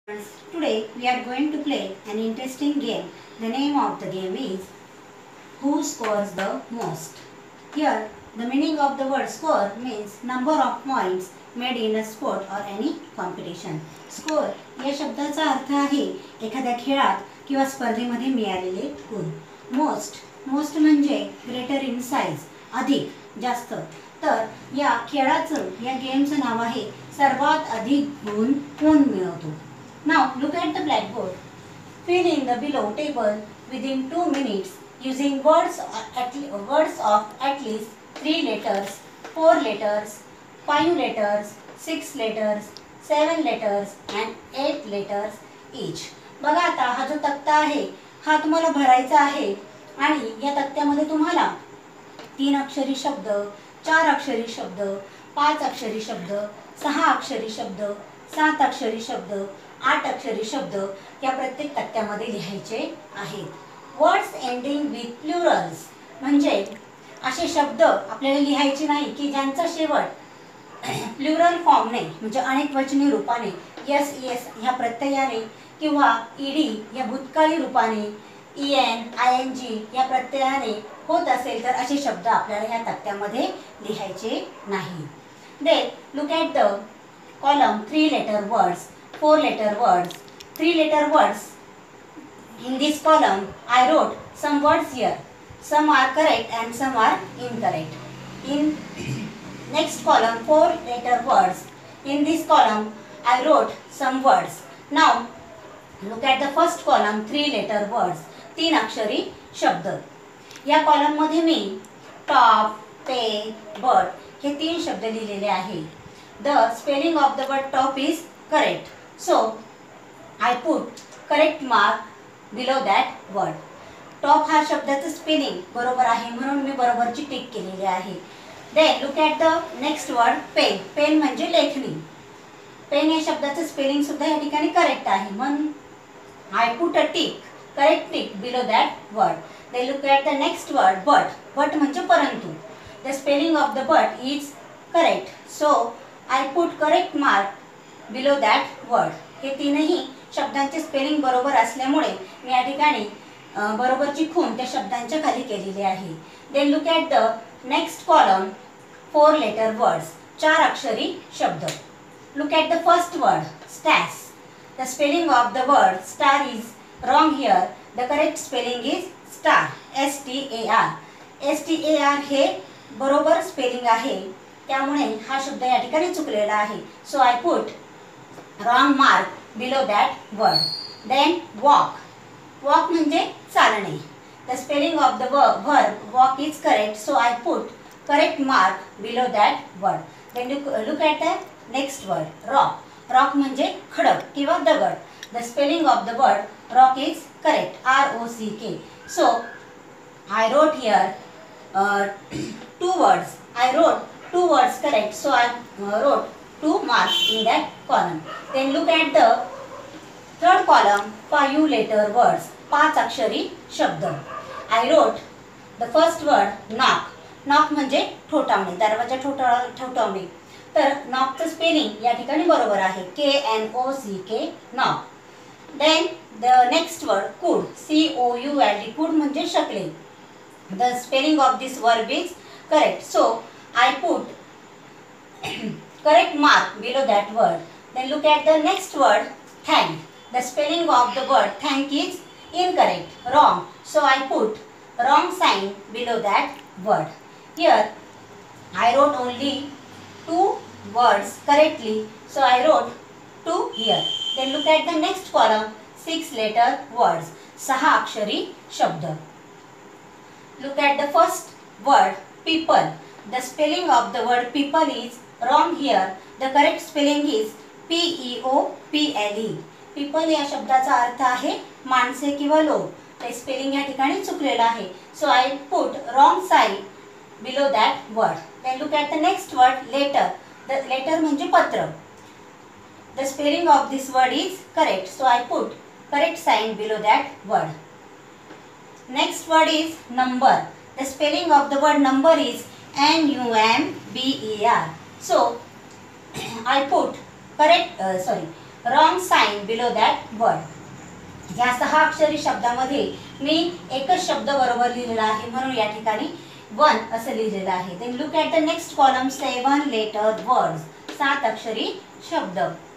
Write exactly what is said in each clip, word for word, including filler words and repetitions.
Today we are going to play an interesting game. The name of the game is Who Scores the Most. Here the meaning of the word score means number of points made in a sport or any competition. Score या शब्दाचा अर्थ आहे एखाद्या खेळात किंवा स्पर्धेमध्ये मिळालेले गुण. मोस्ट मोस्ट म्हणजे ग्रेटर इन साइज, अधिक, जास्त. तर या खेळाचं या गेमचं नाव आहे सर्वात अधिक गुण कोण मिळवतो. Now look at the blackboard. Fill in the below table within two minutes using words at words of at least three letters, four letters, five letters, six letters, seven letters and eight letters each. बघा आता हा जो तक्ता आहे हा तुम्हाला भरायचा आहे आणि या तक्त्यामध्ये तुम्हाला तीन अक्षरी शब्द, चार अक्षरी शब्द, पाच अक्षरी शब्द, सहा अक्षरी शब्द, सात अक्षरी शब्द, आठ अक्षरी शब्द या प्रत्येक तक्त्यामध्ये लिहायचे आहेत. वर्ड्स एंडिंग विथ प्लुरल्स म्हणजे असे शब्द आपल्याला लिहायचे नाही की ज्यांचा शेवट प्लुरल फॉर्मने म्हणजे अनेक वचनी रूपाने यस यस ह्या प्रत्ययाने किंवा ईडी या भूतकाळी रूपाने ईएन आय एन जी या प्रत्ययाने होत असेल तर असे शब्द आपल्याला या तक्त्यामध्ये लिहायचे नाही. Then look at the column three letter words, four letter words, three letter words. In this column I wrote some words here. Some are correct and some are incorrect. In next column four letter words. In this column I wrote some words. Now look at the first column three letter words. तीन अक्षरी शब्द. या column मध्ये मी top, pay, but हे तीन शब्द लिहिलेले आहे. The spelling of the word top is correct. So I put correct mark below that word. Top हा शब्दाचं स्पेलिंग बरोबर आहे म्हणून मी बरोबरची टिक केलेली आहे. Then look at the next word pen. Pen म्हणजे लेखणी. पेन या शब्दाचं स्पेलिंग सुद्धा या ठिकाणी करेक्ट आहे म्हणून I put a tick, correct tick below that word. Then look at the next word but. But म्हणजे परंतु. The spelling of the but is correct. So I put correct mark below that word. हे तीनही शब्दांचे spelling बरोबर असल्यामुळे मी या ठिकाणी बरोबरची खूण त्या शब्दांच्या खाली केलेली आहे. Then look at the next column four letter words. चार अक्षरी शब्द. Look at the first word stars. The spelling of the word star is wrong here. The correct spelling is star. S T A R. S T A R हे बरोबर spelling आहे त्यामुळे हा शब्द या ठिकाणी चुकलेला आहे. So I put wrong mark below that word. Then walk. Walk म्हणजे चालणे. The spelling of the verb walk is correct. So I put correct mark below that word. Then look at the next word rock. Rock म्हणजे खडक किंवा दगड. The spelling of the word rock is correct. R O C K. So I wrote here two words. I wrote two words correct, so I uh, wrote two marks in that column. Then look at the third column five letter words. पाच अक्षरी शब्द. I wrote the first word knock. knock म्हणजे ठोठावणे, दरवाजा ठोठा ठोठावणे. तर knock चं spelling या ठिकाणी बरोबर आहे. K N O C K knock. Then the next word could. C O U L D could म्हणजे शकले. The spelling of this verb is correct. So I put correct mark below that word. Then look at the next word thank. The spelling of the word thank is incorrect, wrong. So I put wrong sign below that word. Here I wrote only two words correctly. So I wrote two here. Then look at the next column six letter words. सहा अक्षरी शब्द. Look at the first word people. The spelling of the word people is wrong here. The correct spelling is P E O P L E. People या शब्दाचा अर्थ आहे माणसे किंवा लोक. ते स्पेलिंग या ठिकाणी चुकलेलं आहे. So I put wrong sign below that word. Then look at the next word letter. The letter म्हणजे पत्र. The spelling of this word is correct. So I put correct sign below that word. Next word is number. The spelling of the word number is N U M B E R. So I put correct uh, sorry wrong sign below that word. या सहा अक्षरी शब्दामध्ये मी एकच शब्द बरोबर लिहिलेला आहे म्हणून या ठिकाणी वन असं लिहिलेलं आहे. Then look at the next column seven letter words. सात अक्षरी शब्द.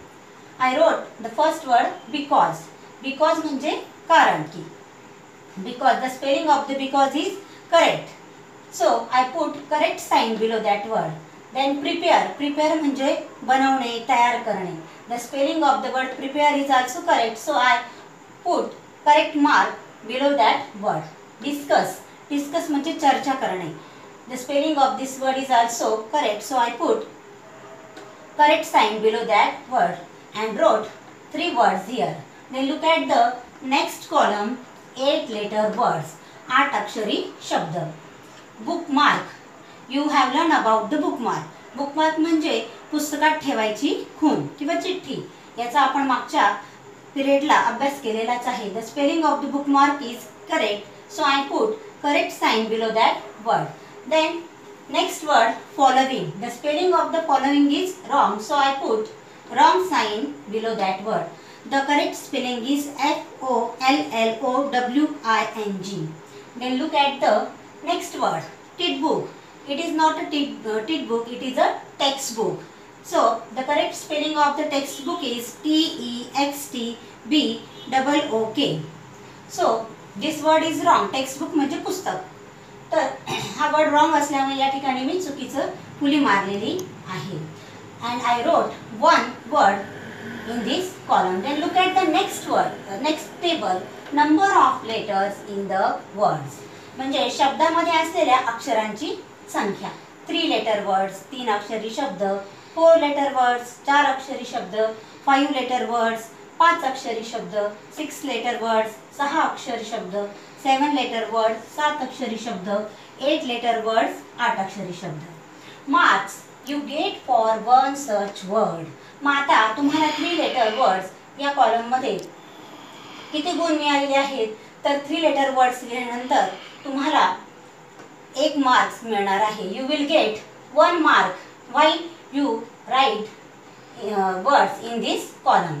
I wrote the first word because. Because म्हणजे कारण की. Because the spelling of the because is correct. So I put correct sign below that word. Then prepare. Prepare म्हणजे बनवणे, तयार करणे. The spelling of the word prepare is also correct. So I put correct mark below that word. Discuss. Discuss म्हणजे चर्चा करणे. The spelling of this word is also correct. So I put correct sign below that word and wrote three words here. Then look at the next column eight letter words. आठ अक्षरी शब्द. Bookmark. You have learn about the bookmark. Bookmark म्हणजे पुस्तकात ठेवायची खूण किंवा चिठ्ठी. याचा आपण मागच्या पिरियडला अभ्यास केलेलाच आहे. The spelling of the bookmark is correct. So I put correct sign below that word. Then next word following. The spelling of the following is wrong. So I put wrong sign below that word. The correct spelling is F O L L O W I N G. Then look at the next word textbook. It is not a tit, uh, tit book, it is a textbook. So, the correct spelling of the textbook is T E X T B O O K. So, this word is wrong. Textbook म्हणजे पुस्तक. तर हा word wrong असल्यामुळे या ठिकाणी मी चुकीचं फुली मारलेली आहे. And I wrote one word in this column. Then look at the next word, the next table, number of letters in the words. म्हणजे शब्दामध्ये असलेल्या अक्षरांची संख्या. Three letter words. तीन अक्षरी शब्द. Four letter words. चार अक्षरी शब्द. Five letter words. पाच अक्षरी शब्द. Six letter words. सहा अक्षरी शब्द. Seven letter words. सात अक्षरी शब्द. Eight letter words. आठ अक्षरी शब्द. Marks you get for one search word. मग आता तुम्हाला थ्री लेटर वर्ड्स या कॉलममध्ये किती गुण मिळालेले आहेत तर थ्री लेटर वर्ड्स लिहिल्यानंतर तुम्हाला एक मार्क्स मिळणार आहे. You will get one mark while you write words in this column.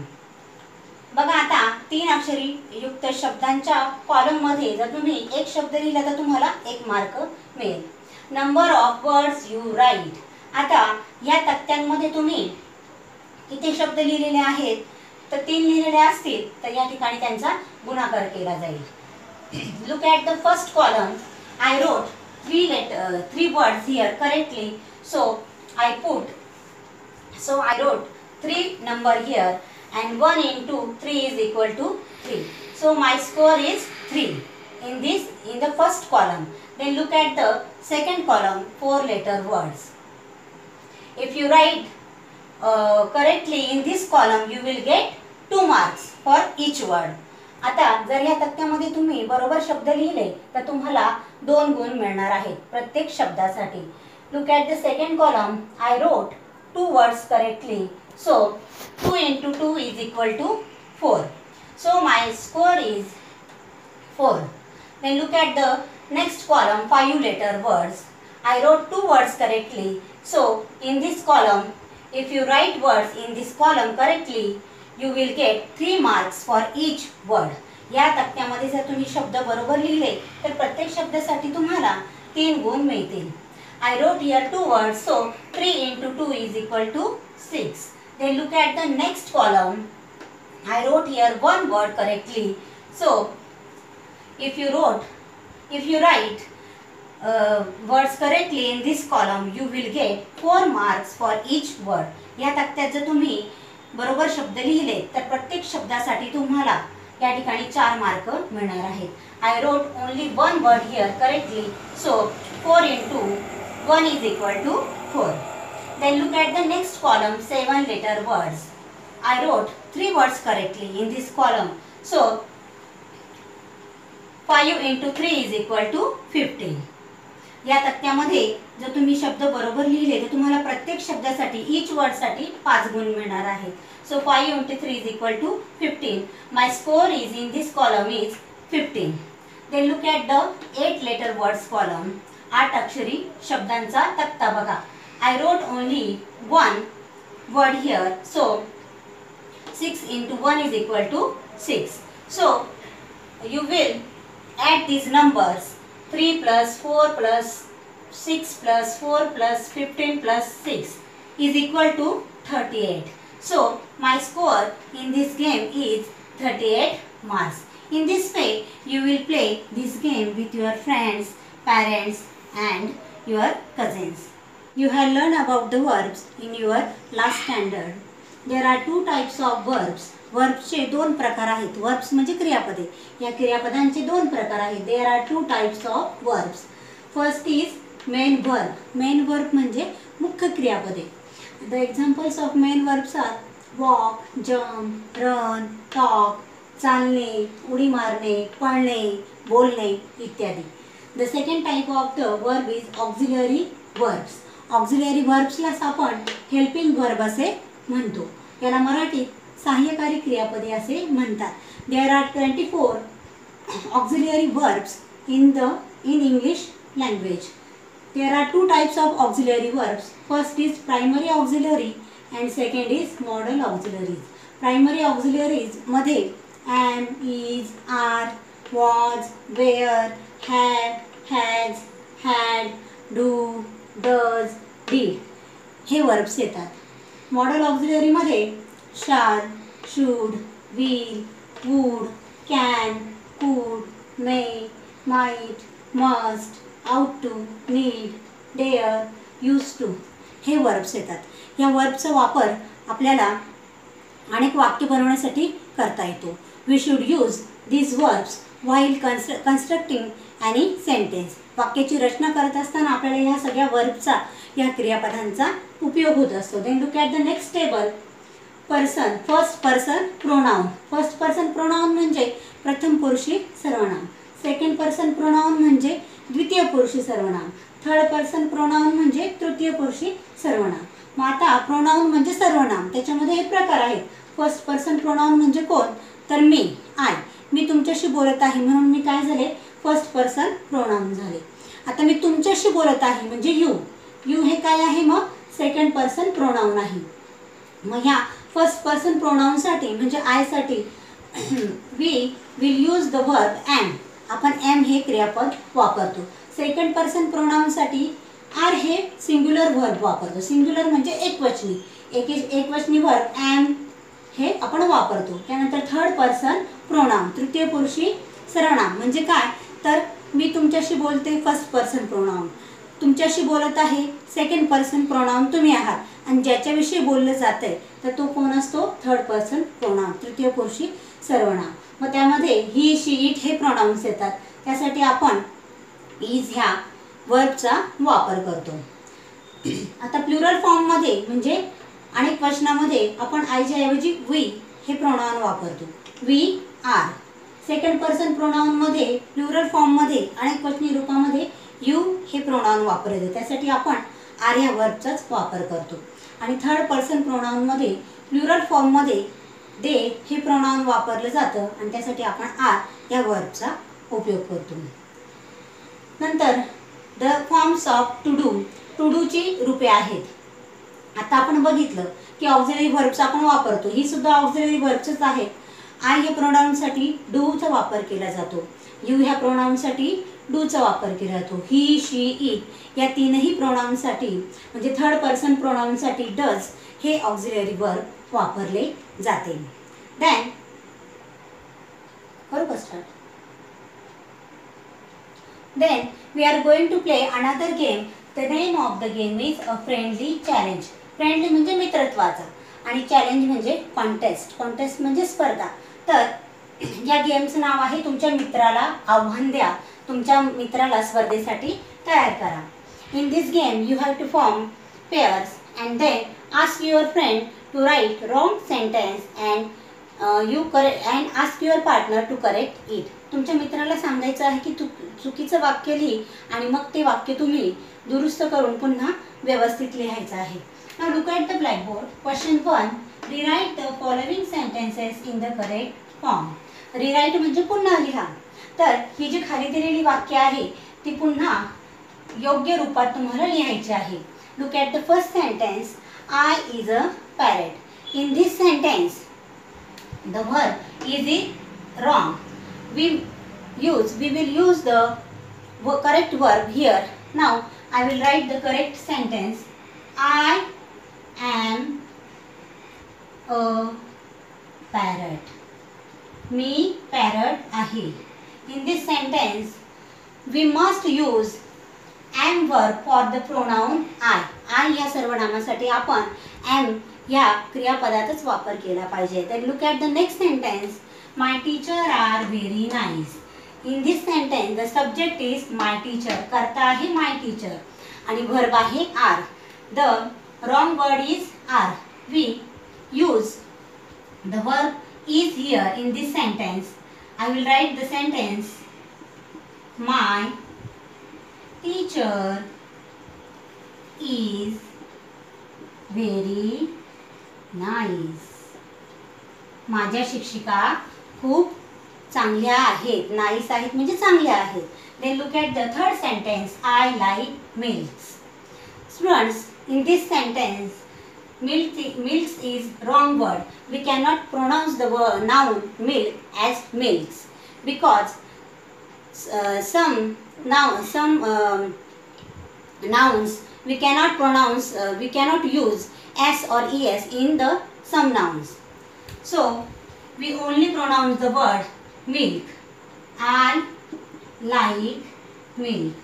बघा आता तीन अक्षरी युक्त शब्दांच्या कॉलममध्ये जर तुम्ही एक शब्द लिहिला तर तुम्हाला एक मार्क मिळेल. Number of words you write. आता या तक्त्यांमध्ये तुम्ही किती शब्द लिहिलेले आहेत तर तीन लिहिलेले असतील तर या ठिकाणी त्यांचा गुणाकार केला जाईल. Look at the first column. I wrote three letter uh, three words here correctly. So I put so I wrote three number here and one into three is equal to three. So my score is three in this in the first column. Then look at the second column, four letter words. If you write uh, correctly in this column you will get two marks for each word. आता जर या तक्त्यामध्ये तुम्ही बरोबर शब्द लिहिले तर तुम्हाला दोन गुण मिळणार आहेत प्रत्येक शब्दासाठी. Look at the second column. I wrote two words correctly. So two into two is equal to four. So my score is four. Then look at the next column. Five letter words. I wrote two words correctly. So in this column if you write words in this column correctly you will get three marks for each word. या तक्त्यामध्ये जर तुम्ही शब्द बरोबर लिहिले तर प्रत्येक शब्दासाठी तुम्हाला तीन गुण मिळतील. I wrote here two words, so three into two is equal to six. Then look at the next column. I wrote here one word correctly. So if you wrote, if you write uh, words correctly in this column, you will get four marks for each word. या तक्त्यात जर तुम्ही बरोबर शब्द लिहिले तर प्रत्येक शब्दासाठी तुम्हाला या ठिकाणी चार मार्क मिळणार आहेत. I wrote only one word here correctly. So four into one is equal to four. Then look at the next column. Seven letter words. I wrote three words correctly in this column. So five into three is equal to fifteen. या तक्त्यामध्ये जर तुम्ही शब्द बरोबर लिहिले तर तुम्हाला प्रत्येक शब्दासाठी इच वर्डसाठी पाच गुण मिळणार आहेत. So five into three is equal to fifteen. My score is in this column is fifteen. Then look at the eight letter words column. आठ अक्षरी शब्दांचा तक्ता बघा. I wrote only one word here. So six into one is equal to six. So you will add these numbers. three plus four plus six plus four plus fifteen plus six is equal to thirty-eight. So my score in this game is thirty-eight marks. In this way you will play this game with your friends, parents and your cousins. You have learned about the verbs in your last standard. There are two types of verbs. वर्ब्सचे दोन प्रकार आहेत. Verbs म्हणजे क्रियापदे. या क्रियापदांचे दोन प्रकार आहेत. There are two types of verbs. First is main verb. Main verb म्हणजे मुख्य क्रियापदे. The examples of main verbs are walk, jump, run, talk, चालणे, उडी मारणे, पळणे, बोलणे इत्यादी. The second type of the verb is auxiliary verbs. Auxiliary वर्ब्सलाच आपण हेल्पिंग वर्ब असे म्हणतो. याला मराठीत सहाय्यकारी क्रियापदे असे म्हणतात. There are twenty four auxiliary verbs in the in English language. There are two types of auxiliary verbs. First is primary auxiliary and second is modal auxiliaries. Primary auxiliaries मध्ये am, is, are, was, were, have, has, had, do, does, did हे verbs येतात. Modal ऑक्झिलरीमध्ये shall, should, will, would, can, could, may, might, must, ought to, need, dare, used to हे verbs येतात. या वर्बचा वापर आपल्याला अनेक वाक्य बनवण्यासाठी करता येतो. We should use these verbs while constructing any sentence. वाक्याची रचना करत असताना आपल्याला ह्या सगळ्या वर्बचा, या क्रियापदांचा उपयोग होत असतो. Then look at the next table. Person, first person pronoun. First person pronoun म्हणजे प्रथम पुरुषी सर्वनाम. सेकंड पर्सन प्रोनाउन म्हणजे द्वितीय पुरुषी सर्वनाम. थर्ड पर्सन प्रोनाउन म्हणजे तृतीय पुरुषी सर्वनाम. मग आता प्रोनाउन म्हणजे सर्वनाम, त्याच्यामध्ये हे प्रकार आहेत. फर्स्ट पर्सन प्रोनाउन म्हणजे कोण, तर मी, आय. मी तुमच्याशी बोलत आहे म्हणून मी काय झाले, फर्स्ट पर्सन प्रोनाउन झाले. आता मी तुमच्याशी बोलत आहे म्हणजे यू. यू हे काय आहे, मग सेकंड पर्सन प्रोनाउन आहे. मग ह्या फर्स्ट पर्सन प्रोनाउनसाठी म्हणजे आयसाठी we will use the verb am. आपण एम हे क्रियापद वापरतो. सेकंड पर्सन प्रोनाउनसाठी आर हे सिंग्युलर वर्ब वापरतो. सिंग्युलर म्हणजे एकवचनी. एक एकवचनी वर्ब एम हे आपण वापरतो. त्यानंतर थर्ड पर्सन प्रोनाउन, तृतीय पुरुषी सर्वनाम म्हणजे काय, तर मी तुमच्याशी बोलते, फर्स्ट पर्सन प्रोनाउन. तुमच्याशी बोलत आहे, सेकंड पर्सन प्रोनाउन तुम्ही आहात. आणि ज्याच्याविषयी बोललं जातं आहे तर तो कोण असतो, थर्ड पर्सन प्रोनाउन, तृतीय पुरुषी सर्वनाम. मग त्यामध्ये ही, शी, इट हे प्रोनाउन्स येतात. त्यासाठी आपण इज ह्या वर्बचा वापर करतो. आता प्लुरल फॉर्ममध्ये म्हणजे अनेक वचनामध्ये आपण आयच्या ऐवजी वी हे प्रोनाउन वापरतो. We are. सेकंड पर्सन प्रोनाउनमध्ये प्लुरल फॉर्ममध्ये अनेक वचनी रूपामध्ये यू हे प्रोनाउन वापरले. त्यासाठी आपण आर ह्या वर्बचाच वापर करतो. आणि थर्ड पर्सन प्रोनाउनमध्ये प्लुरल फॉर्ममध्ये दे हे प्रोनाउन वापरलं जातं आणि त्यासाठी आपण आर या वर्बचा उपयोग करतो. नंतर the forms of to do. To डूची रूपे आहेत. आता आपण बघितलं की ऑक्झिलरी वर्ब्स आपण वापरतो. ही सुद्धा ऑक्झिलरी वर्ब्सच आहेत. आय या प्रोनाउनसाठी डूचा वापर केला जातो. यू ह्या प्रोनाउनसाठी डूचा वापर केला जातो. ही, शी, इट या तीनही प्रोनाउनसाठी म्हणजे थर्ड पर्सन प्रोनाउनसाठी डज हे ऑक्झिलरी वर्ब वापरले जाते. देन करू का start. Then we are going to play another game. The name of the game is a friendly challenge. Friendly म्हणजे मित्रत्वाचा आणि चॅलेंज म्हणजे कॉन्टेस्ट. कॉन्टेस्ट म्हणजे स्पर्धा. तर या गेमचं नाव आहे तुमच्या मित्राला आव्हान द्या. तुमच्या मित्राला स्पर्धेसाठी तयार करा. In this game you have to form pairs and then ask your friend to write wrong sentence and you correct and ask your partner to correct it. तुमच्या मित्राला सांगायचं आहे की तू चुकीचं वाक्य लिही आणि मग ते वाक्य तुम्ही दुरुस्त करून पुन्हा व्यवस्थित लिहायचं आहे. Now look at the blackboard. Question one. Rewrite the following sentences in the correct form. Rewrite म्हणजे पुन्हा लिहा. तर ही जी खाली दिलेली वाक्य आहे ती पुन्हा योग्य रूपात तुम्हाला लिहायची आहे. Look at the first sentence. I is a parrot. In this sentence the verb is it wrong. We use, we will use the correct verb here. Now I will write the correct sentence. I am a parrot. मी parrot आहे. In this sentence we must use am verb for the pronoun I. I या सर्वनामासाठी आपण am या क्रियापदाचाच वापर केला पाहिजे. Then look at the next sentence. My teacher are very nice. In this sentence the subject is my teacher. कर्ता आहे my teacher आणि verb आहे are. The wrong word is are. We use the verb is here in this sentence. I will write the sentence. My teacher is very nice. माझ्या शिक्षिका खूप चांगल्या आहेत. Nice आहेत म्हणजे चांगल्या आहेत. Then look at the third sentence. I like milks. Students, in this sentence milk milks is wrong word. We cannot pronounce the word noun milk as milks because uh, some now some uh, nouns we cannot pronounce uh, we cannot use s or es in the some nouns. So we only pronounce the word milk. I like milk.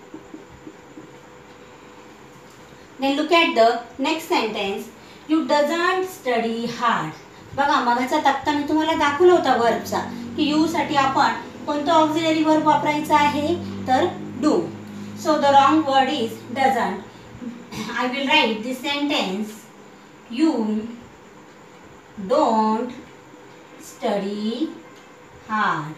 Then look at the next sentence. You doesn't study hard. बघा मगाचा तक्ता मी तुम्हाला दाखवला होता वर्बचा की you साठी आपण कोणतं auxiliary verb वापरायचा आहे तर do. So the wrong word is doesn't. I will write this sentence. You don't study hard.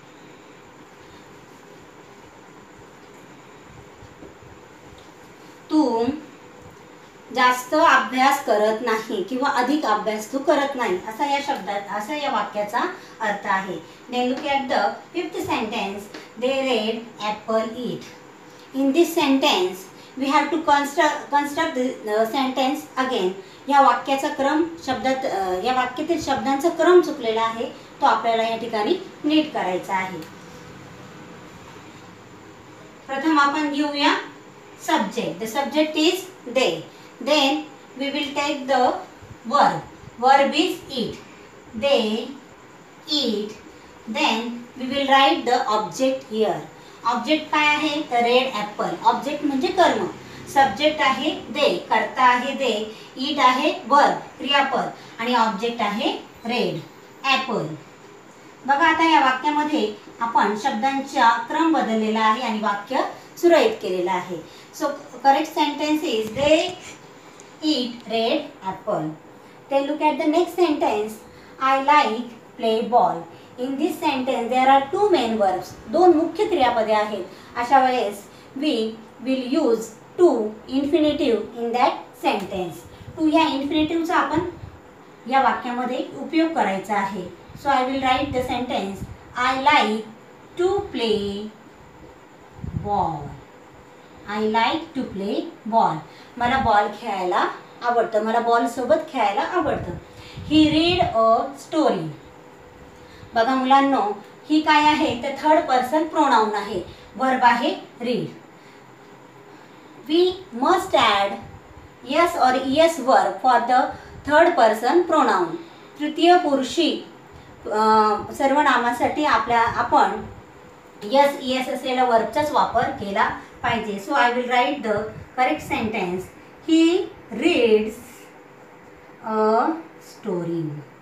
तू जास्त अभ्यास करत नाही किंवा अधिक अभ्यास तू करत नाही असा या शब्दात असा या वाक्याचा अर्थ आहे. Then look at the fifth sentence. They read apple eat. In this sentence we have to construct construct the sentence again. या वाक्याचा क्रम शब्दात या वाक्यातील शब्दांचा क्रम चुकलेला आहे तो आपल्याला या ठिकाणी नीट करायचा आहे. प्रथम आपण घेऊया subject. The subject is they. Then we will take the verb. Verb is eat. They eat. Then we will write the object here. Object काय आहे तर रेड ॲपल. ऑब्जेक्ट म्हणजे कर्म. सब्जेक्ट आहे they. कर्ता आहे they. eat आहे verb क्रियापद आणि ऑब्जेक्ट आहे रेड ॲपल. बघा आता या वाक्यामध्ये आपण शब्दांचा क्रम बदललेला आहे आणि वाक्य सुरळीत केलेलं आहे. So correct sentence is they eat red apple. Then look at the next sentence. I like play ball. In this sentence there are two main verbs. दोन मुख्य क्रियापदे आहेत. अशा वेळेस we will use to infinitive in that sentence. to या infinitive चा आपण या वाक्यामध्ये उपयोग करायचा आहे. So I will write the sentence. I like to play ball. I like to play ball. मला बॉल खेळायला आवडतं. मला बॉल सोबत खेळायला आवडतं. He read a story. बघा मुलांनो ही काय आहे तर थर्ड पर्सन प्रोनाउन आहे. वर्ब आहे read. We must add yes or es verb for the third person pronoun. तृतीय पुरुषी सर्वनामासाठी आपल्या आपण yes es असलेला वर्बचाच वापर केला पाहिजे. So I will write the correct sentence. He reads a story.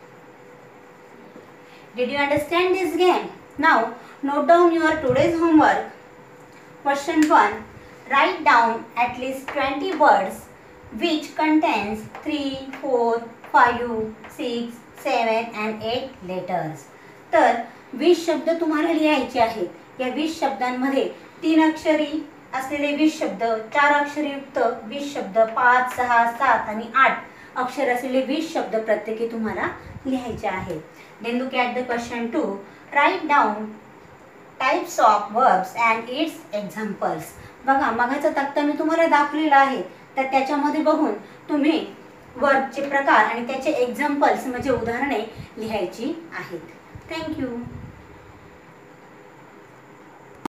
Did you understand this game? Now note down your today's homework. Question one. Write down at least twenty words which contains three, four, five, six, seven and eight letters. तर वीस शब्द तुम्हाला लिहायचे आहेत. या वीस शब्दांमध्ये तीन अक्षरी असलेले वीस शब्द, चार अक्षरयुक्त वीस शब्द, पाच, सहा, सात आणि आठ अक्षर असलेले वीस शब्द प्रत्येकी तुम्हाला लिहायचे आहेत. Then look at the question two. Write down types of verbs and its examples. बघा मगाचा तक्ता मी तुम्हाला दाखवलेला आहे तर त्याच्यामध्ये बघून तुम्ही वर्बचे प्रकार आणि त्याचे एक्झाम्पल्स म्हणजे उदाहरणे लिहायची आहेत. थँक्यू.